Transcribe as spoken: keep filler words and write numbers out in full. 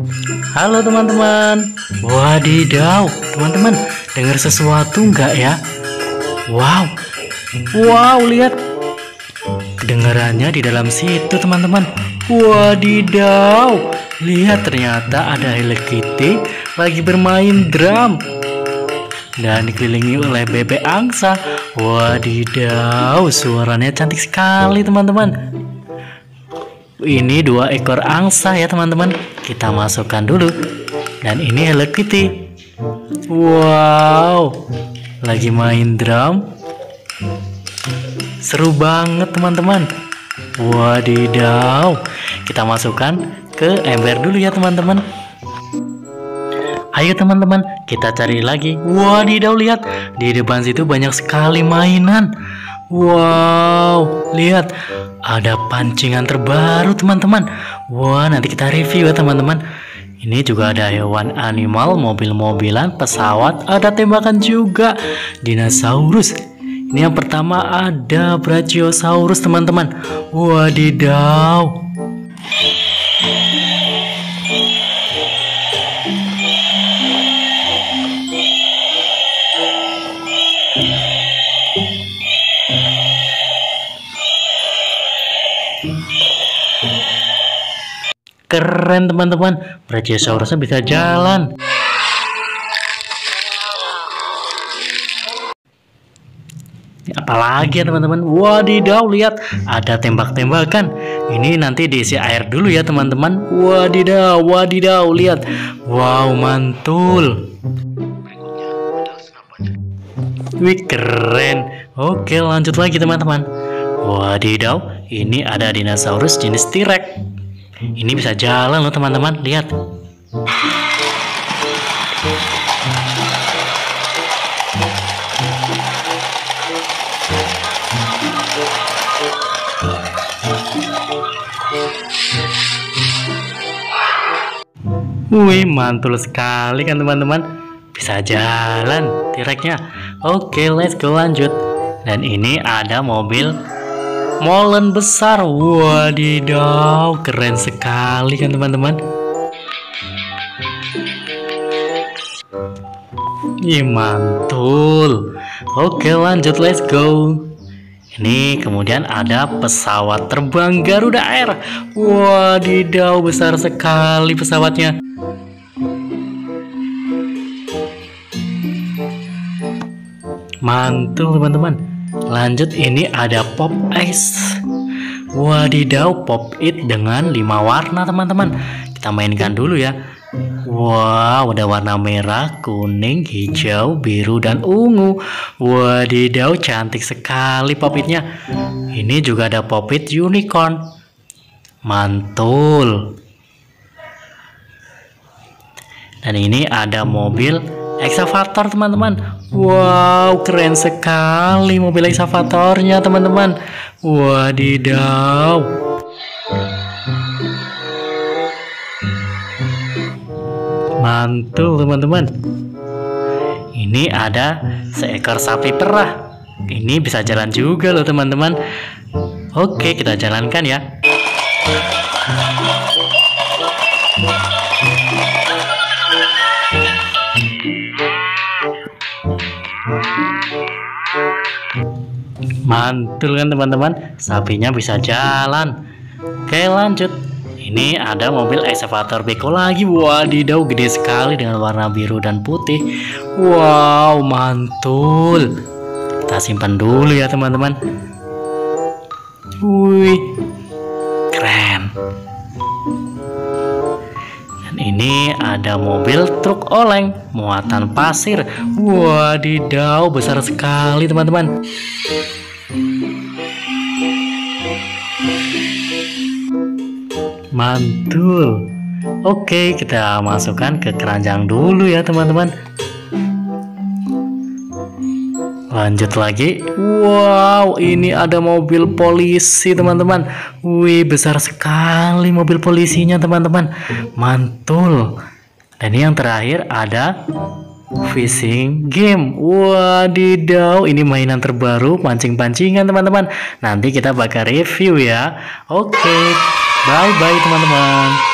Halo teman-teman. Wadidaw, teman-teman, dengar sesuatu nggak ya? Wow, wow, lihat. Kedengarannya di dalam situ, teman-teman. Wadidaw, lihat, ternyata ada Hello Kitty lagi bermain drum dan dikelilingi oleh bebek angsa. Wadidaw, suaranya cantik sekali, teman-teman. Ini dua ekor angsa ya, teman-teman. Kita masukkan dulu. Dan ini Hello Kitty. Wow, lagi main drum. Seru banget, teman-teman. Wadidaw, kita masukkan ke ember dulu ya, teman-teman. Ayo teman-teman, kita cari lagi. Wadidaw, lihat, di depan situ banyak sekali mainan. Wow, lihat, ada pancingan terbaru, teman-teman. Wah, nanti kita review ya, teman-teman. Ini juga ada hewan animal, mobil-mobilan, pesawat, ada tembakan juga, dinosaurus. Ini yang pertama ada Brachiosaurus, teman-teman. Wadidaw. Keren, teman-teman. Brachiosaurusnya bisa jalan. Apalagi ya, teman-teman. Wadidaw, lihat, ada tembak-tembakan. Ini nanti diisi air dulu ya, teman-teman. Wadidaw, wadidaw, lihat. Wow, mantul. Wih, keren. Oke, lanjut lagi, teman-teman. Wadidaw, ini ada dinosaurus jenis T-Rex. Ini bisa jalan loh, teman-teman. Lihat. Wih, mantul sekali kan, teman-teman. Bisa jalan T-Rex-nya. Oke, let's go, lanjut. Dan ini ada mobil molen besar. Wadidaw, keren sekali kan, teman-teman. Ih, mantul. Oke, lanjut, let's go. Ini kemudian ada pesawat terbang Garuda Air. Wadidaw, besar sekali pesawatnya. Mantul, teman-teman. Lanjut, ini ada Pop Ice. Wadidaw, Pop It dengan lima warna, teman-teman. Kita mainkan dulu ya. Wow, ada warna merah, kuning, hijau, biru, dan ungu. Wadidaw, cantik sekali Pop It-nya. Ini juga ada Pop It Unicorn. Mantul. Dan ini ada mobil Excavator, teman-teman. Wow, keren sekali mobil Excavatornya, teman-teman. Wadidaw. Mantul, teman-teman. Ini ada seekor sapi perah. Ini bisa jalan juga loh, teman-teman. Oke, kita jalankan ya. Mantul kan, teman-teman. Sapinya bisa jalan. Oke, lanjut. Ini ada mobil Excavator Beko lagi. Wadidaw, gede sekali dengan warna biru dan putih. Wow, mantul. Kita simpan dulu ya, teman-teman. Wih, keren. Dan ini ada mobil truk oleng muatan pasir. Wadidaw, besar sekali, teman-teman. Mantul. Oke, kita masukkan ke keranjang dulu ya, teman-teman. Lanjut lagi. Wow, ini ada mobil polisi, teman-teman. Wih, besar sekali mobil polisinya, teman-teman. Mantul. Dan yang terakhir ada fishing game. Wadidaw, ini mainan terbaru, pancing-pancingan, teman-teman. Nanti kita bakal review ya. Oke. Bye bye, teman-teman.